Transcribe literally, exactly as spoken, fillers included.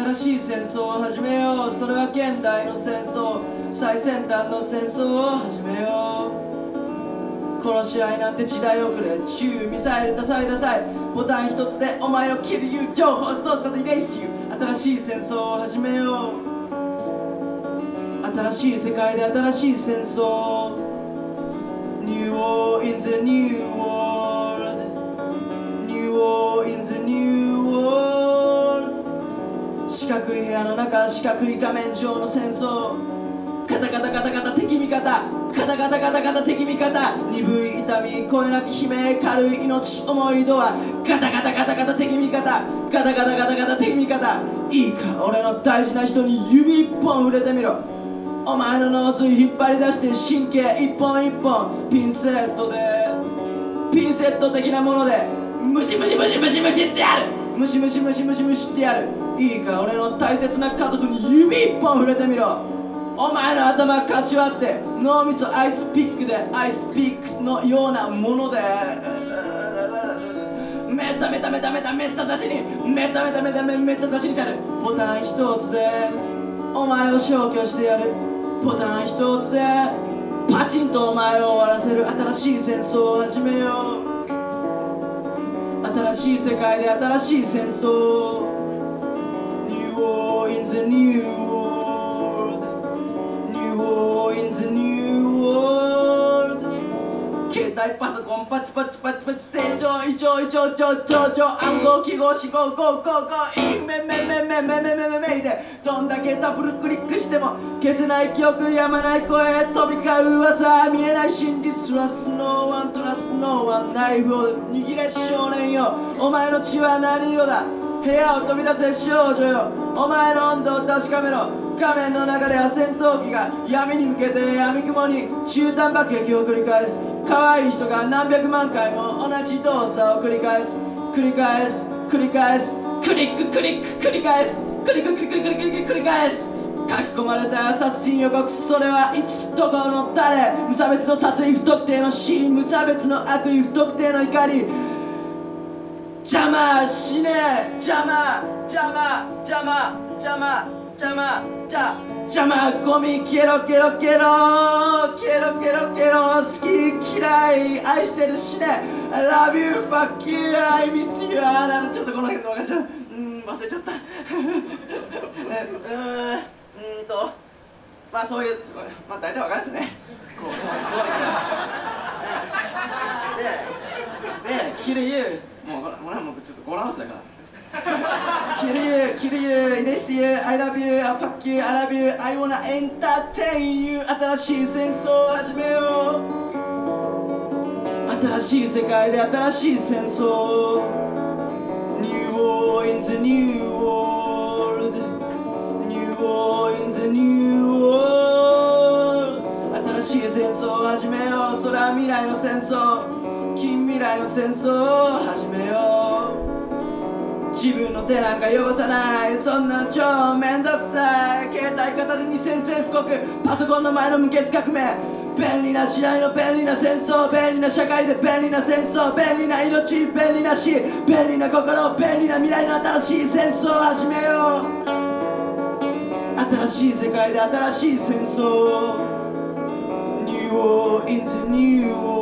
新しい戦争を始めよう。それは現代の戦争、最先端の戦争を始めよう。殺し合いなんて時代遅れ、中ミサイルダサいダサい、ボタン一つでお前を切るいう情報操作でレースユー。新しい戦争を始めよう。新しい世界で新しい戦争。 New War in the New World, New War in the New World。 四角い部屋の中、四角い画面上の戦争。カタカタカタカタ敵味方、カタカタカタカタ敵味方。鈍い痛み、声なき悲鳴、軽い命、重いドア。カタカタカタカタ敵味方、カタカタカタカタ敵味方。いいか、俺の大事な人に指一本触れてみろ。お前の脳髄引っ張り出して神経一本一本ピンセットで、ピンセット的なものでムシムシムシムシムシってやる。ムシムシムシムシムシってやる。いいか、俺の大切な家族に指一本触れてみろ。お前の頭かち割って脳みそアイスピックで、アイスピックのようなものでメタメタメタメタメタ出しにメタメタメタメメタ出しにやる。ボタン一つでお前を消去してやる。ボタン一つでパチンとお前を終わらせる。新しい戦争を始めよう。新しい世界で新しい戦争。 New War in the New World, New War in the New World。 携帯パソコンパチパチパチパチ、正常異常異常超超超暗号記号四号五五五インメメメメメメメメメで、どんだけダブルクリックしても消せない記憶、やまない声、飛び交う噂、見えない真実。 Trust no one, trust no one。 ナイフを握れ少年よ、お前の血は何色だ。部屋を飛び出せ少女よ、お前の温度を確かめろ。画面の中では戦闘機が闇に向けて闇雲に中短爆撃を繰り返す。可愛い人が何百万回も同じ動作を繰り返す、繰り返す繰り返す、クリッククリック繰り返す、クリッククリッククリッククリック繰り返す。書き込まれた殺人予告、それはいつどこの誰。無差別の殺意、不特定の死、無差別の悪意、不特定の怒り。邪魔しねえ、邪魔邪魔邪魔邪魔邪魔邪邪魔ゴミ、ケロケロケロケロケロケロ。好き嫌い愛してるしね。 I love you, fuck you, I miss you。 あー、ちょっとこの辺で分かっちゃう。うん忘れちゃったうーんうんとまあそういう、まあ大体分かるですね。こうこうででキルユー、もうほらもうもうちょっと語呂合わせだからキルユーキルユーイレスユー I love you, I fuck you, I love you, I wanna entertain you。 新しい戦争を始めよう。新しい世界で新しい戦争。 New War in the New World, New War in the New World。 新しい戦争を始めよう。それは未来の戦争、近未来の戦争を始めよう。自分の手なんか汚さない、そんな超めんどくさい。携帯片手に宣戦布告、パソコンの前の無血革命。便利な時代の便利な戦争、便利な社会で便利な戦争、便利な命、便利な死、便利な心、便利な未来の新しい戦争を始めよう。新しい世界で新しい戦争。 New War in the New World,